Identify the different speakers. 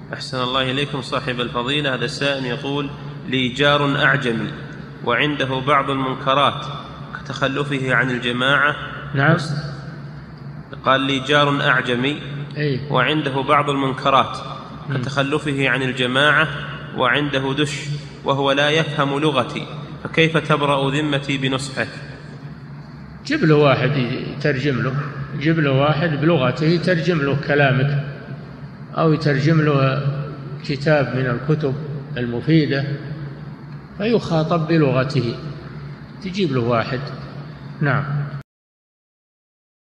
Speaker 1: أحسن الله إليكم صاحب الفضيلة. هذا السائل يقول: لي جار أعجمي وعنده بعض المنكرات كتخلفه عن الجماعة.
Speaker 2: نعم.
Speaker 1: قال: لي جار أعجمي وعنده بعض المنكرات كتخلفه عن الجماعة وعنده دش وهو لا يفهم لغتي، فكيف تبرأ ذمتي بنصحك؟
Speaker 2: جيب له واحد يترجم له، جيب له واحد بلغته يترجم له كلامك، أو يترجم له كتاب من الكتب المفيدة فيخاطب بلغته، تجيب له واحد. نعم.